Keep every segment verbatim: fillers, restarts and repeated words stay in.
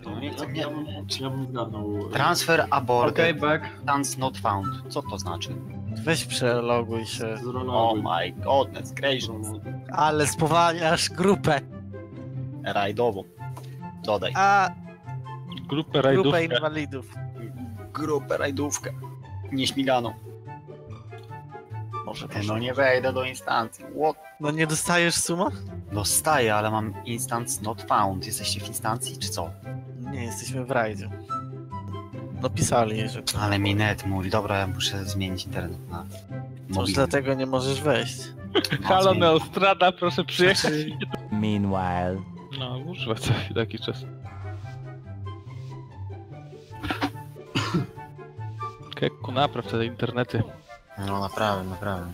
No nie chcę, Ja, nie. ja, bym, ja bym zgadnął. Transfer aborted. Okej, back. Instance not found. Co to znaczy? Weź przeloguj się. Oh my godness gracious. Ale spowalniasz grupę. Rajdową. Dodaj. A Grupę rajdówkę. grupę inwalidów. Grupę rajdówkę. Nieśmiganą. Może, No może. nie wejdę do instancji. What? No nie dostajesz suma? Dostaję, ale mam instance not found. Jesteście w instancji, czy co? Nie, jesteśmy w rajdzie. No pisali, że Ale mi net mówi. Dobra, ja muszę zmienić internet na może mobilny. dlatego nie możesz wejść. No, Halo zmienię. Neostrada, proszę przyjechać. Meanwhile. No, używa co taki czas. Kekku, napraw te internety. No naprawdę, naprawdę.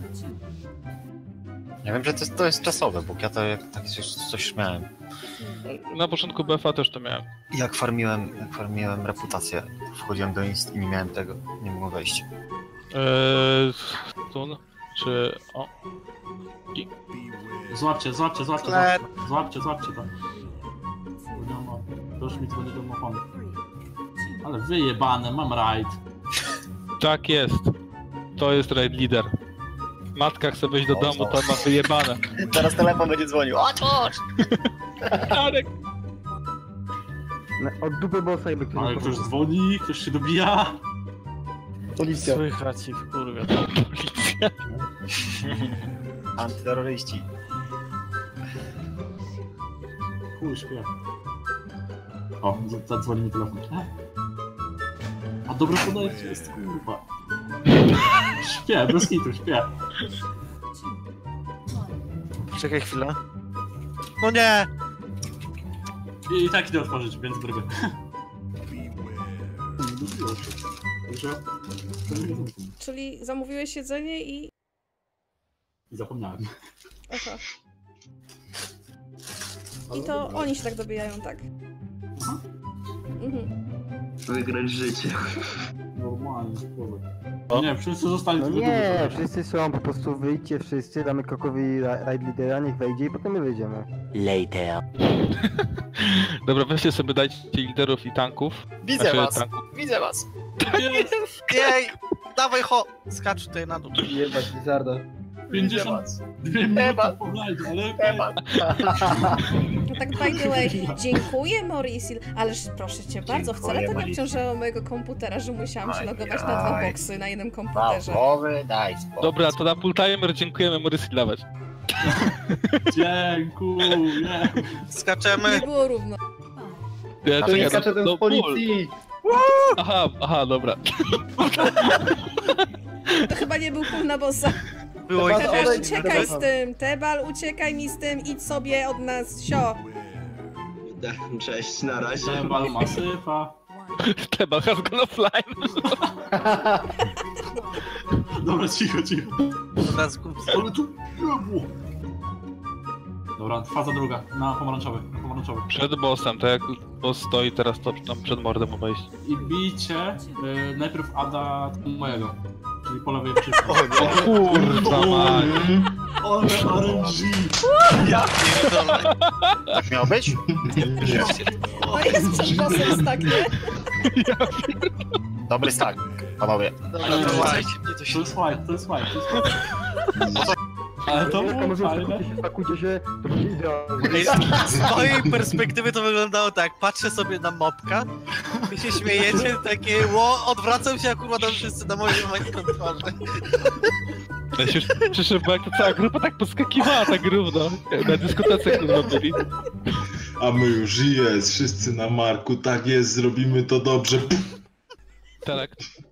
Ja wiem, że to jest, to jest czasowe, bo ja to jak tak coś, coś miałem. Na początku B F A też to miałem. Jak farmiłem, jak farmiłem reputację, wchodziłem do inst i nie miałem tego, nie mogłem wejść. Eee, stun, czy... o. Złapcie, złapcie, złapcie, Ale- złapcie, złapcie, złapcie to. Proszę mi dzwonić do domofonu. Ale wyjebane, mam rajd. Tak jest. To jest raid leader. Matka chce wejść do O, domu, znowu. to ma wyjebane. Teraz telefon będzie dzwonił. O, cóż! Arek! Od dupy bossa jakby Ale ktoś ktoś dzwoni, ktoś się dobija. Policja. Słychać i wkurwia. Policja. Antyterroryści. Chuj, śpię. O, z- zadzwoni mi telefon. A dobro podajcie jest, kurwa. Śpię, bez kitu, śpię. Czekaj chwilę. No nie! I, i tak idę otworzyć, więc bryby. Także... Czyli zamówiłeś jedzenie i... I zapomniałem. Aha. I to oni się tak dobijają, tak? Mhm. Wygrać życie. Normalnie, spokojnie. Nie, wszyscy zostali No tylko nie, do wszyscy są, po prostu wyjdźcie wszyscy, damy Kokowi ra- raid lidera, niech wejdzie i potem my wyjdziemy. Later. Dobra, weźcie sobie, dajcie liderów i tanków. Widzę Znaczy, was, tanków. widzę was. Jej! Dawaj ho! Skacz tutaj na dół. Jebać Lizarda. Widzę pięćdziesiąt was. dwie minuty Temat. po rajdzie, ale okej. Temat. No tak by the way, dziękuję Morisil, ależ proszę cię bardzo, wcale to nie Morisil. obciążało mojego komputera, że musiałam się Oj, logować na dwa oj. boksy na jednym komputerze. Bawowy, daj spokój. Dobra, to na full timer dziękujemy Morysy dawać. Dziękuję. Skaczemy. Nie było równo. Ja A czekaj, nie no- Skacze ten no, z policji! Aha, aha, dobra. To chyba nie był pół na bossa. Było Chyba ich Tebal, odejdź, sześć. uciekaj Tebal. z tym, Tebal, uciekaj mi z tym, idź sobie od nas, sio. Cześć, na razie. Tebal masyfa. Tebal has gone offline. Dobra, cicho, cicho. Teraz kup- Ale tu jebło. Dobra, faza druga, na pomarańczowy, na pomarańczowy. Przed bossem, tak jak boss stoi teraz, to tam przed mordem ma wejść. I bijcie y, najpierw Ada mojego, czyli po lewej wszystko. O kurwa mać. Ale R N G! Ja pierdolę. Tak miało być? To jest przed bossem tak, nie? Dobry stack, panowie. Dobra, Ale to to łaj. To jest white, to jest white, to jest white. Ale to Jak było może fajne. spakujcie się, spakujcie się, to będzie idealnie. Ej, z mojej perspektywy to wyglądało tak, patrzę sobie na mopka, wy się śmiejecie, takie ło, odwracam się, a kurwa tam wszyscy na moim twarzy. Ja się przyszedł, bo jak to cała grupa tak podskakiwała tak równo. Na dyskotece kurwa byli. A my już jest, wszyscy na marku, tak jest, zrobimy to dobrze. Tak.